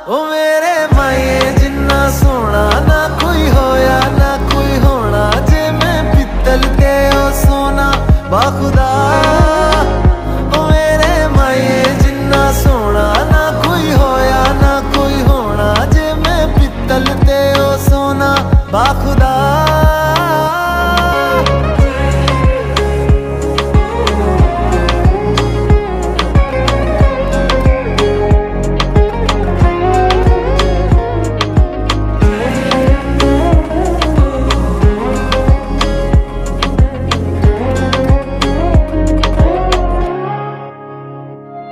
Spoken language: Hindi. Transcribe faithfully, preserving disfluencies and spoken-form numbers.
ओ मेरे माए जिन्ना सोना ना कोई होया ना कोई होना, जे मैं पित्तल ते ओ सोना बाखुदा।